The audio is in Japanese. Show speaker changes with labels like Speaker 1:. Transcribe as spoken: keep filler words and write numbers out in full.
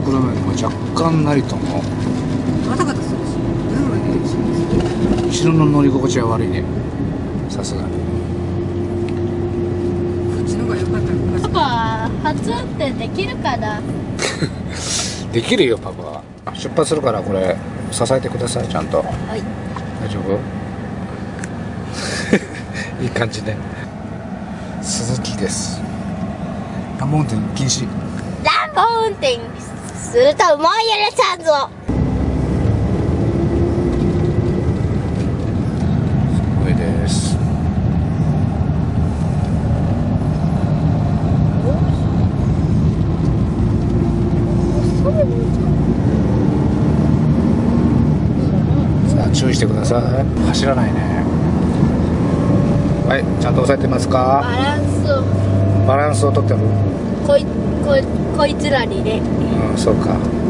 Speaker 1: 車よりも若干なりとも
Speaker 2: ガタガタするし、ぐるぐる出てるし。
Speaker 1: 後ろの乗り心地は悪いね、さすがに。
Speaker 2: こっちの方が良かったのか。
Speaker 3: パパ、初運転できるかな。
Speaker 1: できるよパパ。出発するからこれ支えてください、ちゃんと。
Speaker 3: はい。
Speaker 1: 大丈夫？いい感じね。鈴木です。乱暴運転禁止。
Speaker 3: 乱暴運転するともう許さんぞ。
Speaker 1: 上です。さあ注意してください。走らないね。はい、ちゃんと押さえてますか？
Speaker 3: バランスを
Speaker 1: バランスをとってる。
Speaker 3: こいこいこいつらにね。
Speaker 1: うん、そうか。